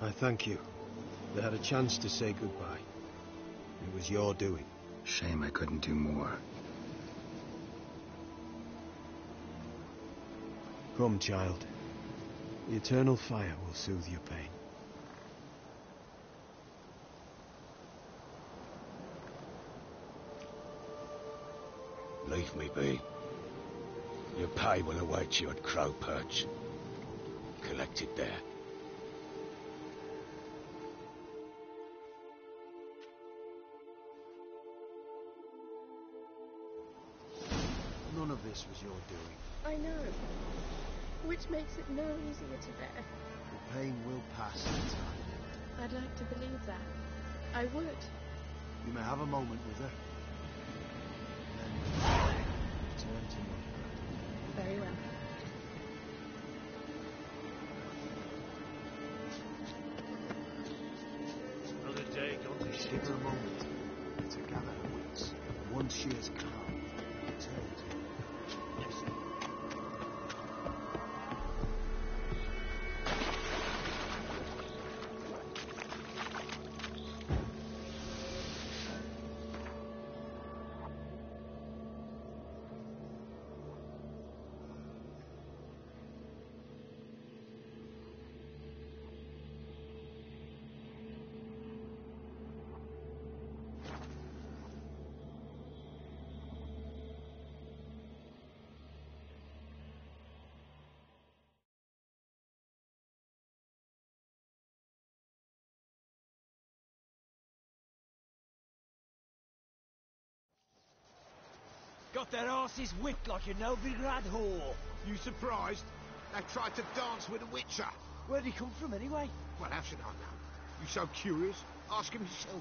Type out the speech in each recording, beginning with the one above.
I thank you. They had a chance to say goodbye. It was your doing. Shame I couldn't do more. Come, child. The eternal fire will soothe your pain. Leave me be. Your pay will await you at Crow Perch. Collect it there. None of this was your doing. I know. Which makes it no easier to bear. The pain will pass in time. I'd like to believe that. I would. You may have a moment with her. Then return to me. Very well. Another day gone to ship her a moment. To gather her wits. And once she is calm, return to me. Yes. Got their asses whipped like a Novigrad whore. You surprised? They tried to dance with a witcher. Where'd he come from anyway? Well, how should I know? You so curious? Ask him yourself.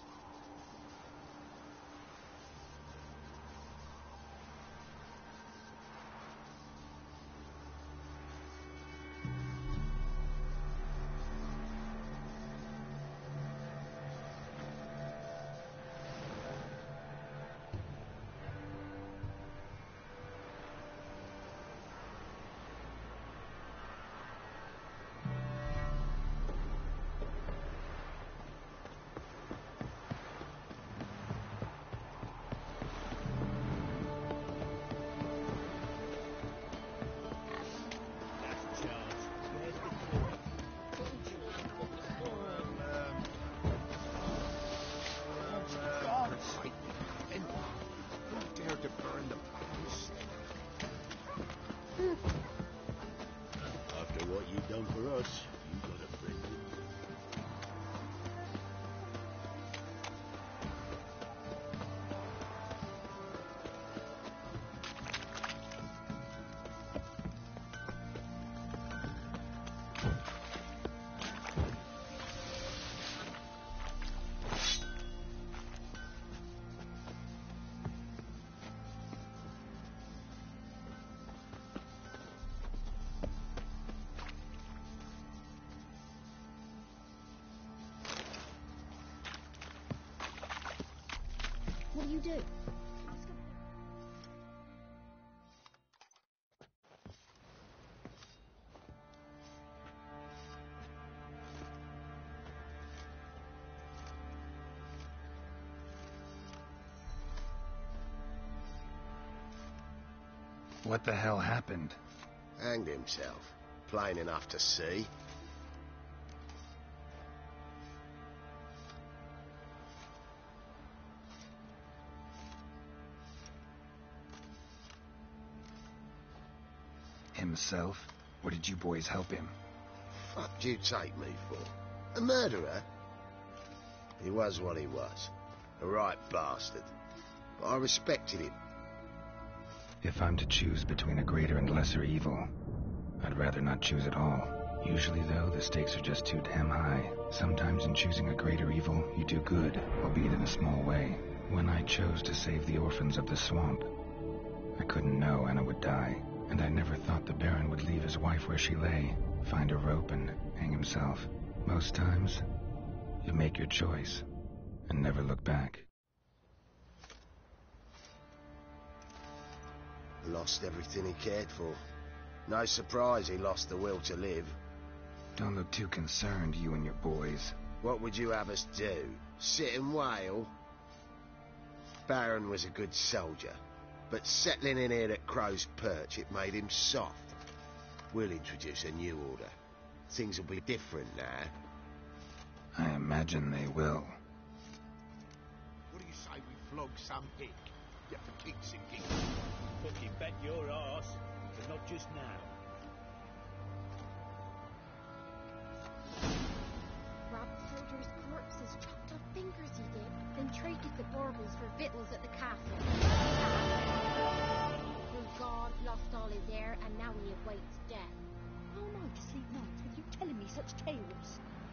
After what you've done for us, you got a friend. What do you do? What the hell happened? Hanged himself. Plain enough to see. Himself? What did you boys help him? Fuck do you take me for? A murderer? He was what he was. A right bastard. But I respected him. If I'm to choose between a greater and lesser evil, I'd rather not choose at all. Usually, though, the stakes are just too damn high. Sometimes in choosing a greater evil, you do good, albeit in a small way. When I chose to save the orphans of the swamp, I couldn't know Anna would die, and I never thought the Baron would leave his wife where she lay, find a rope and hang himself. Most times, you make your choice and never look back. Lost everything he cared for. No surprise he lost the will to live. Don't look too concerned, you and your boys. What would you have us do? Sit and wail? Baron was a good soldier, but settling in here at Crow's Perch, it made him soft. We'll introduce a new order. Things will be different now. I imagine they will. What do you say we flog some hick? Get for kicks and giggles. Fucking bet your arse, but not just now. Robbed soldiers' corpses, chopped off fingers he did, then traded the baubles for victuals at the castle. Through God, lost all his heir, and now he awaits death. How am I to sleep nights with you telling me such tales?